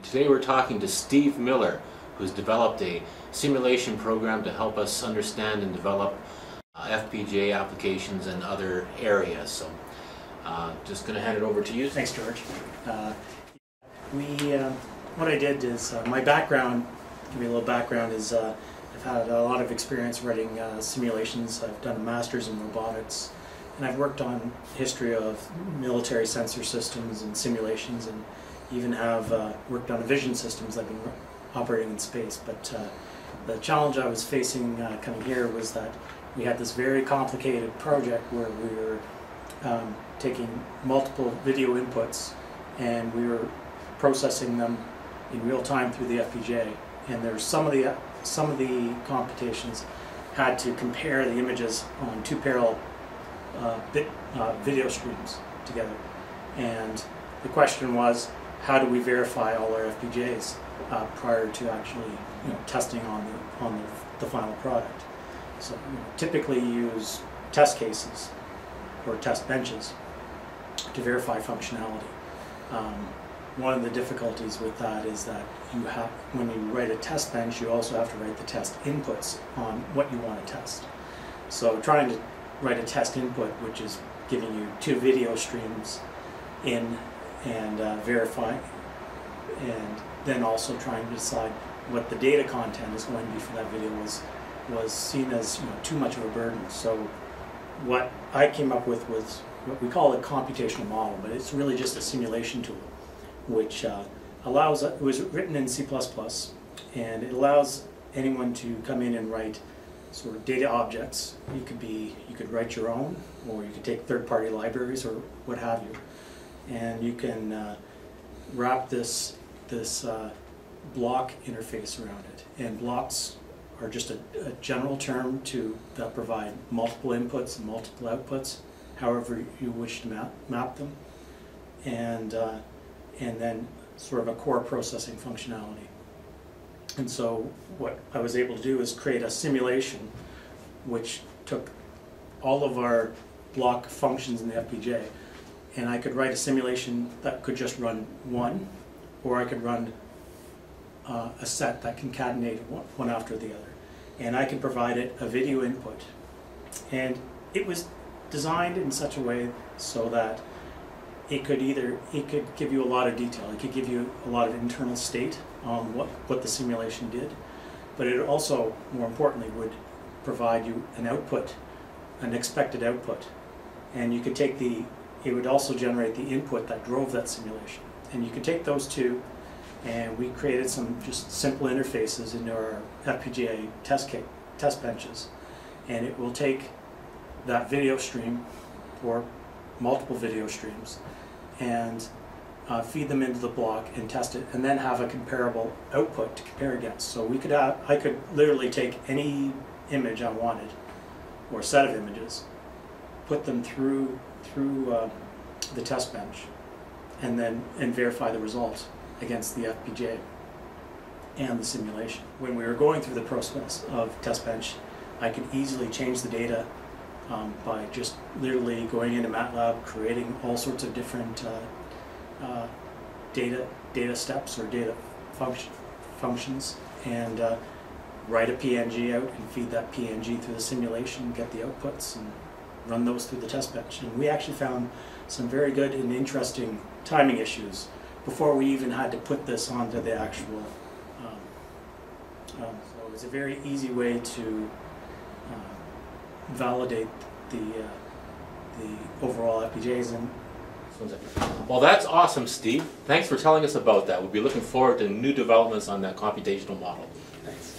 Today we're talking to Steve Miller, who's developed a simulation program to help us understand and develop FPGA applications and other areas. So just going to hand it over to you. Thanks, George. What I did is, my background, give you a little background, is I've had a lot of experience writing simulations. I've done a master's in robotics, and I've worked on history of military sensor systems and simulations, and even have worked on vision systems that have been operating in space. But the challenge I was facing coming here was that we had this very complicated project where we were taking multiple video inputs and we were processing them in real time through the FPGA. And there's some of the computations had to compare the images on two parallel video streams together. And the question was, how do we verify all our FPGAs prior to actually testing on the final product? So typically you use test cases or test benches to verify functionality. One of the difficulties with that is that when you write a test bench, you also have to write the test inputs on what you want to test. So trying to write a test input, which is giving you two video streams in and verifying, and then also trying to decide what the data content is going to be for that video was seen as too much of a burden. So what I came up with was what we call a computational model, but it's really just a simulation tool, which allows, it was written in C++, and it allows anyone to come in and write sort of data objects. You could write your own, or you could take third-party libraries or what have you, and you can wrap this block interface around it. And blocks are just a general term that provide multiple inputs and multiple outputs, however you wish to map them, and then sort of a core processing functionality. And so what I was able to do is create a simulation which took all of our block functions in the FPGA, and I could write a simulation that could just run one, or I could run a set that concatenated one after the other. And I could provide it a video input. And it was designed in such a way so that it could give you a lot of detail. It could give you a lot of internal state on what the simulation did, but it also, more importantly, would provide you an output, an expected output. And you could take it would also generate the input that drove that simulation. And you could take those two, and we created some just simple interfaces into our FPGA test benches. And it will take that video stream, or multiple video streams, and feed them into the block and test it, and then have a comparable output to compare against. So I could literally take any image I wanted, or a set of images, put them through the test bench, and verify the results against the FPGA and the simulation. When we were going through the process of test bench, I could easily change the data by just literally going into Matlab, creating all sorts of different data steps or data functions, and write a PNG out and feed that PNG through the simulation, get the outputs, and run those through the test bench. And we actually found some very good and interesting timing issues before we even had to put this onto the actual. So it was a very easy way to validate the overall FPGAs. Well, that's awesome, Steve. Thanks for telling us about that. We'll be looking forward to new developments on that computational model. Thanks.